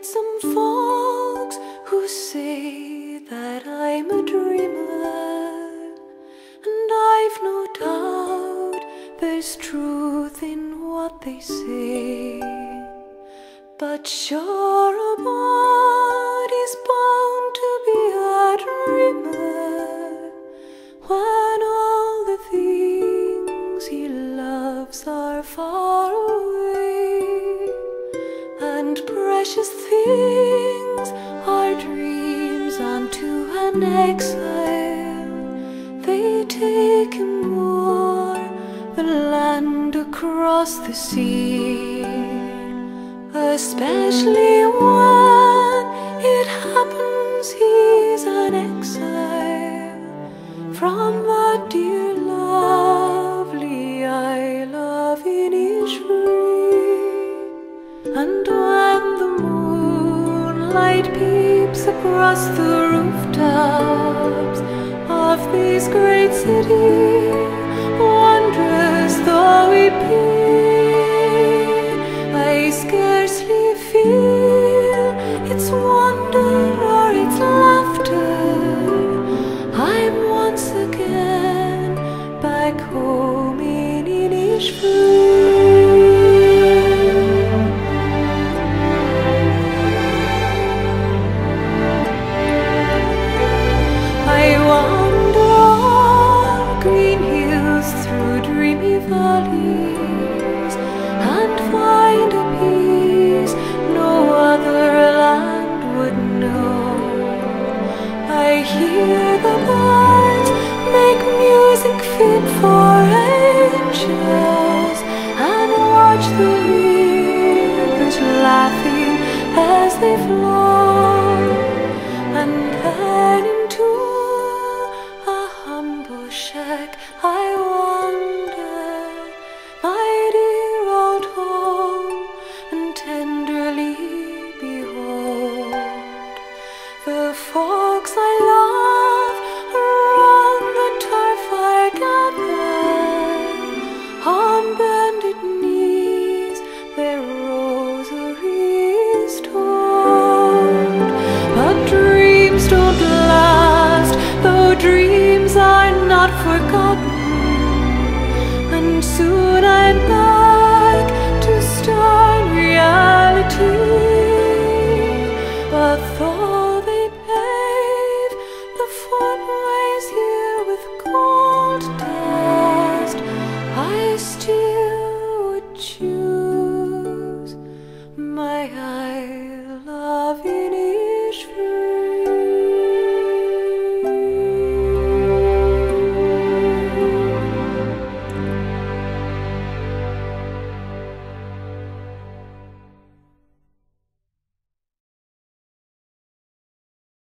some folks who say that I'm a dreamer, and I've no doubt there's truth in what they say. But sure, a body's bound to be a dreamer when all the things he loves are far away, and precious things are dreams unto an exile. They take him o'er the land across the sea, especially when it happens he's an exile from the dear lovely Isle of Innisfree. And when the moonlight peeps across the rooftops of these great cities, wondrous though it be, I scarcely feel its wonder or its laughter. I'm once again back home in Innisfree. I wander on green hills through dreamy valleys and find a peace no other land would know. I hear the birds make music fit for angels, and watch the rivers laughing as they flow. And then into a humble shack I wander, my dear old home, and tenderly behold the folks I love around the turf are gathered on bended knees, their rosaries told. But dreams don't last, though dreams are not forgotten, and soon I'm back to stern reality. But though they pave the footway